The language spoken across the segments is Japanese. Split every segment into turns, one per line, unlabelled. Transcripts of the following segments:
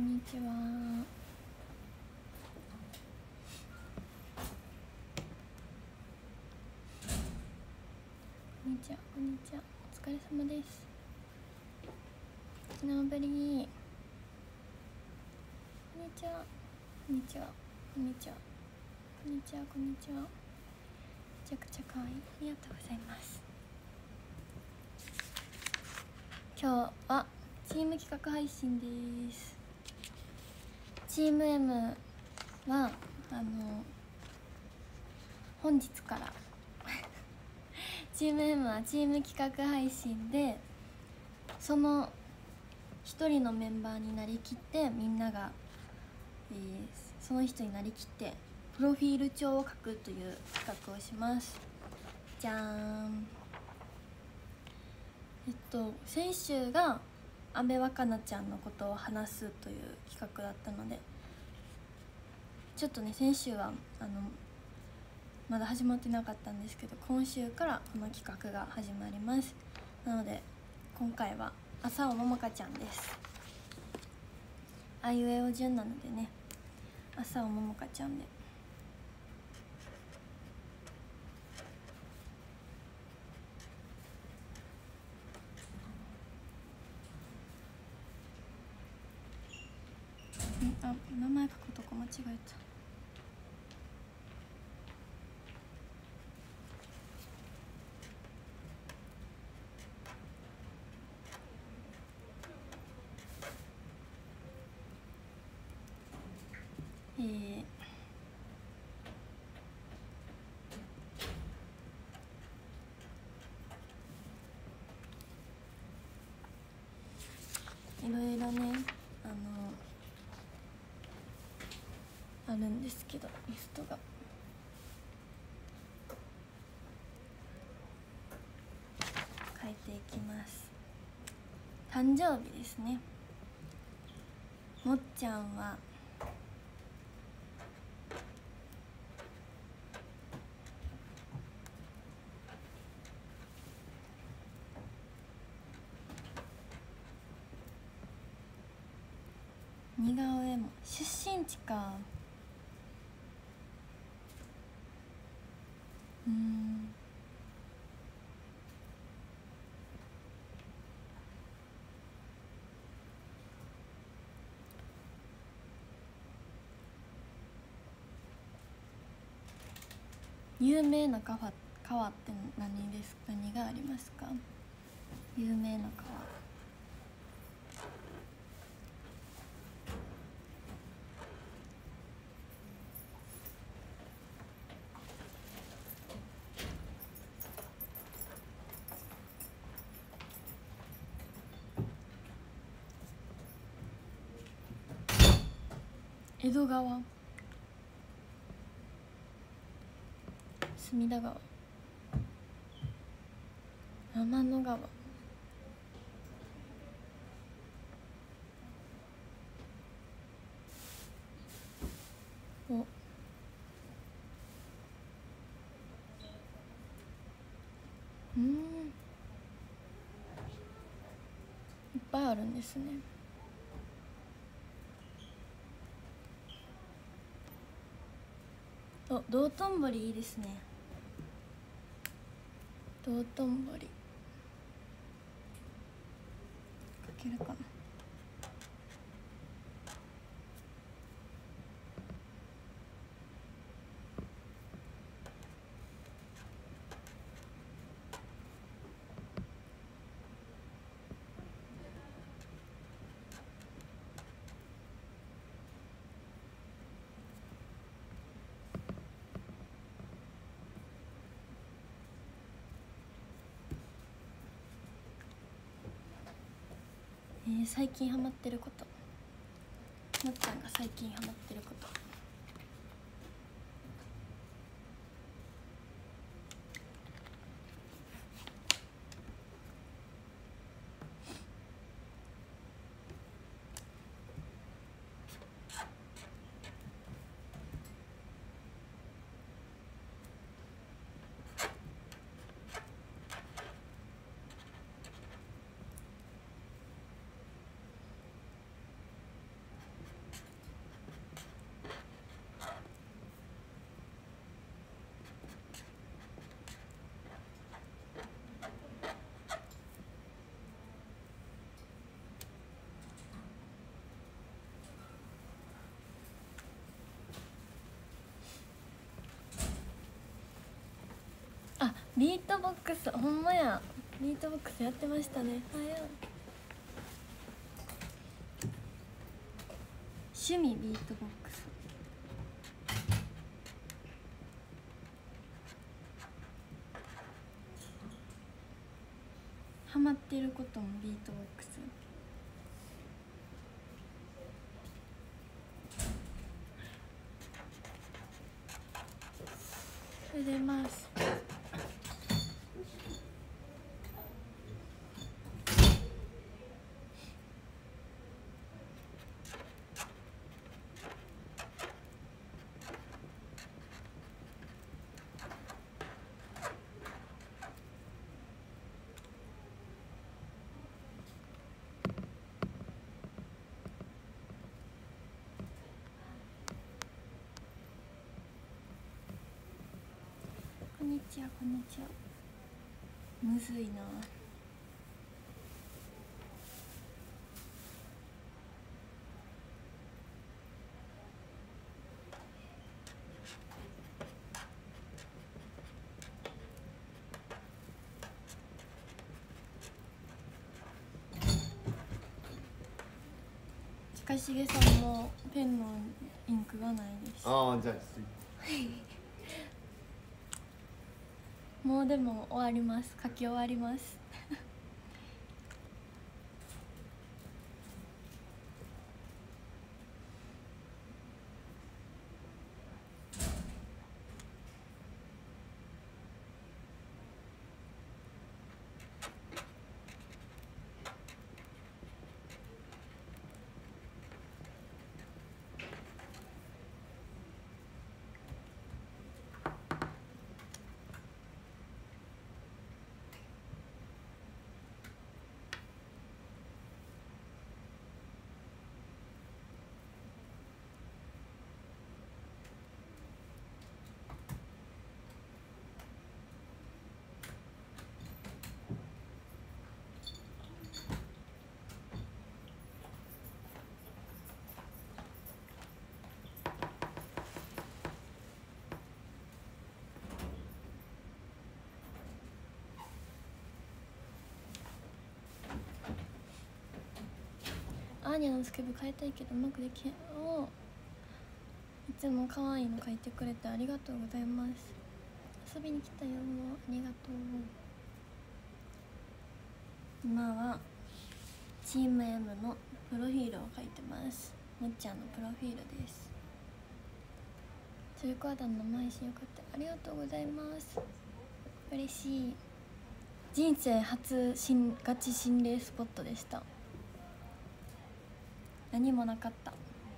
にちは。こんにちは、こんにちは。お疲れ様です。昨日ぶり。こんにちは、こんにちは、こんにちは、こんにちは、こんにちは。めちゃくちゃ可愛い。ありがとうございます。今日はチーム企画配信です。チーム M は本日からチーム M はチーム企画配信でその一人のメンバーになりきって、みんなが、その人になりきってプロフィール帳を書くという企画をします。じゃーん。先週が阿部若菜ちゃんのことを話すという企画だったので、ちょっとね先週はまだ始まってなかったんですけど、今週からこの企画が始まります。なので今回は浅尾桃香ちゃんです。あいうえお順なのでね、浅尾桃香ちゃんで。名前書くとこ間違えた。いろいろねあるんですけど、リストが書いていきます。誕生日ですね。もっちゃんは似顔絵も出身地か。有名な川って何ですか？何がありますか？有名な川。江戸川、隅田川、天の川、おいっぱいあるんですね。道頓堀いいですね。道頓堀書けるかな。最近ハマってること、もっちゃんが最近ハマってること。 ビートボックス、ほんまや、ビートボックスやってましたね。はや趣味ビートボックス。ハマってることもビートボックス。それでます。こんにちは、こんにちは。むずいな。近重さんもペンのインクがないです。
ああ、じゃあ
もうでも終わります。書き終わります。アーニャのスケブ変えたいけどうまくできへん。おいつも可愛いの書いてくれてありがとうございます。遊びに来たよ、ありがとう。今はチーム M のプロフィールを書いてます。もっちゃんのプロフィールです。中古アダンの配信よかった、ありがとうございます。嬉しい。人生初ガチ心霊スポットでした。何もなかった。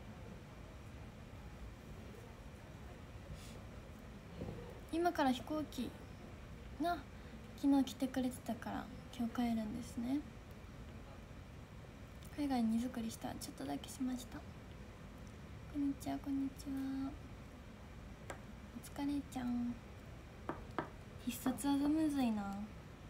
今から飛行機が昨日来てくれてたから今日帰るんですね。海外に荷造りした、ちょっとだけしました。こんにちは、こんにちは。お疲れちゃん。必殺技むずいな。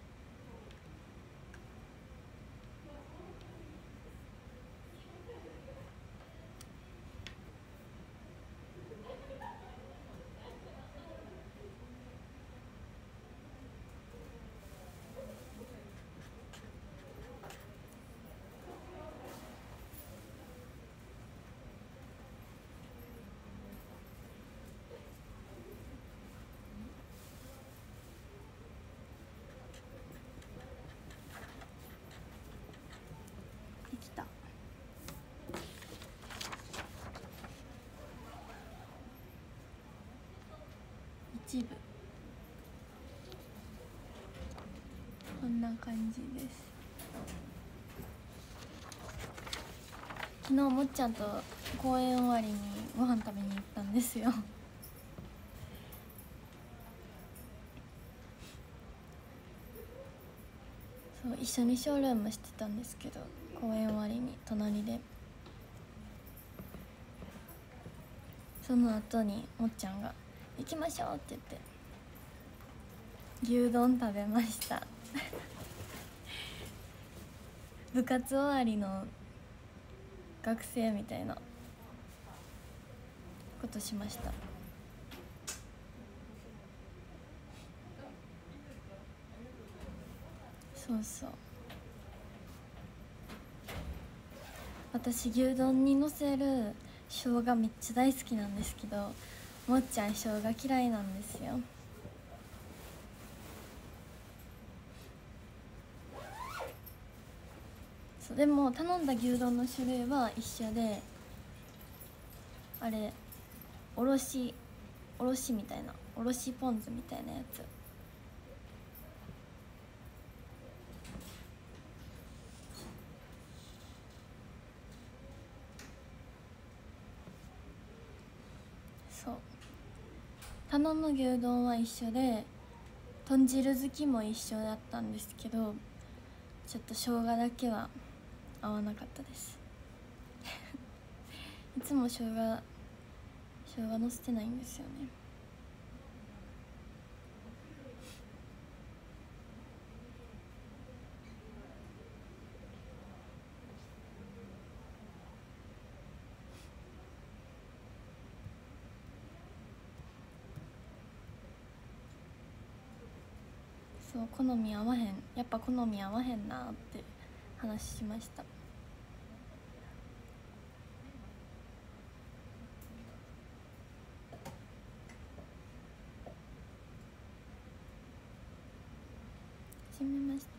できた。一部こんな感じです。昨日もっちゃんと公演終わりにご飯食べに行ったんですよ。そう、一緒にショールームしてたんですけど、公演終わりに隣で、その後にもっちゃんが「行きましょう」って言って牛丼食べました部活終わりの学生みたいなことしました。 そうそう、私牛丼にのせる生姜めっちゃ大好きなんですけど、もっちゃん生姜嫌いなんですよ。そうでも頼んだ牛丼の種類は一緒で、あれおろしみたいな、おろしポン酢みたいなやつ。そう、頼む牛丼は一緒で豚汁好きも一緒だったんですけど、ちょっと生姜だけは合わなかったですいつも生姜のせてないんですよね。そう、好み合わへん、やっぱ好み合わへんなって話しました。はじめまして。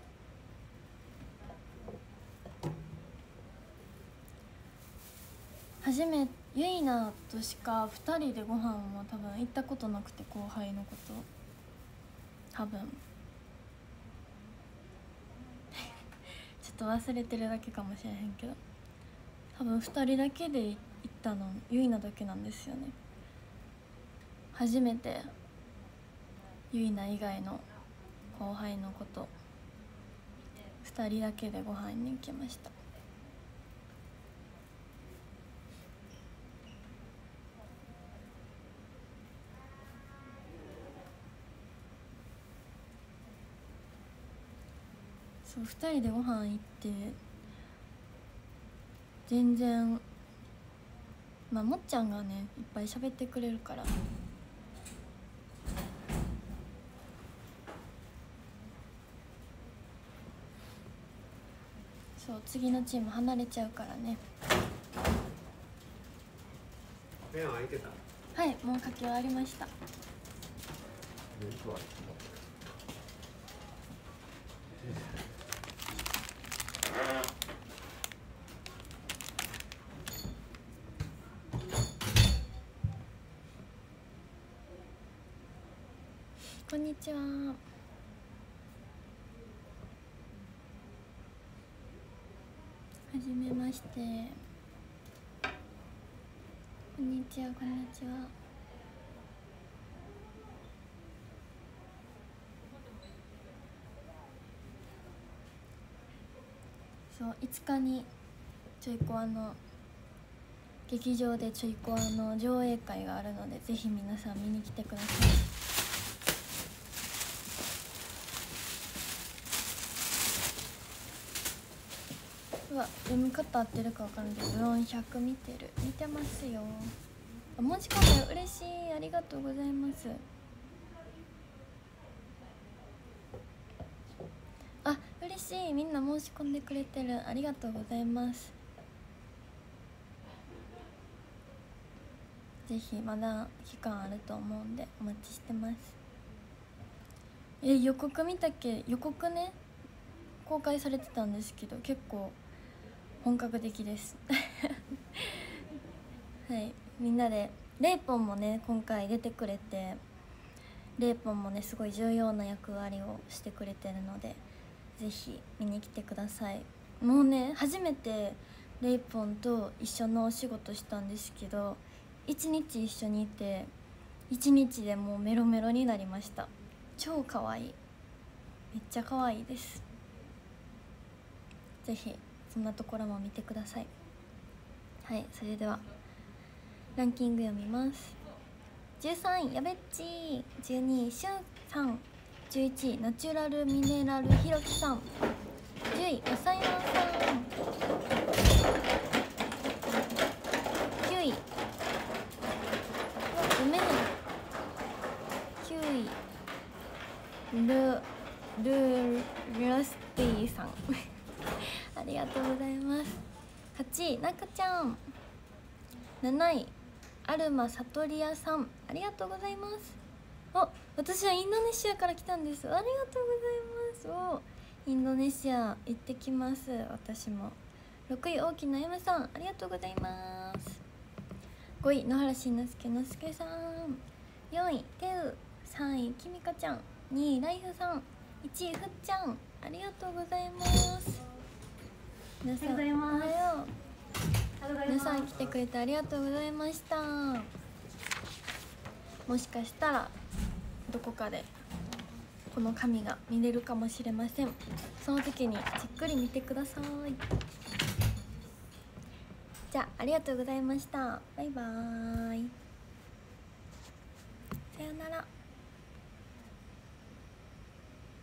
ゆいなとしか2人でご飯も多分行ったことなくて、後輩のこと多分ちょっと忘れてるだけかもしれへんけど、多分2人だけで行ったのゆいなだけなんですよね。初めてゆいな以外の後輩のこと2人だけでご飯に行きました。そう、2人でご飯行って全然、まあもっちゃんがねいっぱい喋ってくれるから、そう、次のチーム離れちゃうからね。
ペン開いてた？
はい、もう書き終わりました。こんにちは。はじめまして。こんにちは、こんにちは。そう、5日にちょいコアの劇場でちょいコアの上映会があるので、ぜひ皆さん見に来てください。うわ、読み方合ってるか分からんけど、400見てますよ。あ、申し込んで嬉しい、ありがとうございます。あ、嬉しい、みんな申し込んでくれてる、ありがとうございます。ぜひまだ期間あると思うんでお待ちしてます。予告見たっけ？予告ね、公開されてたんですけど、結構本格的ですはい、みんなでレイポンもね今回出てくれて、レイポンもねすごい重要な役割をしてくれてるので、ぜひ見に来てください。もうね初めてレイポンと一緒のお仕事したんですけど、1日一緒にいて1日でもうメロメロになりました。超可愛い、めっちゃ可愛いです。ぜひそんなところも見てください。はい、それではランキング読みます。13位やべっち、12位しゅんさん、11位ナチュラルミネラルひろきさん、10位やさいまんさん、9位読めない、9位ラスティさんありがとうございます。8位なかちゃん、7位アルマサトリアさん、ありがとうございます。あ、私はインドネシアから来たんです。ありがとうございます。お、インドネシア行ってきます。私も。6位大きな M さん、ありがとうございます。5位野原しんのすけのすけさん、4位てう、3位きみかちゃん、2位ライフさん、1位ふっちゃん、ありがとうございます。皆さんおはよう。皆さん来てくれてありがとうございました。もしかしたらどこかでこの紙が見れるかもしれません。その時にじっくり見てください。じゃあありがとうございました。バイバーイ、さよなら。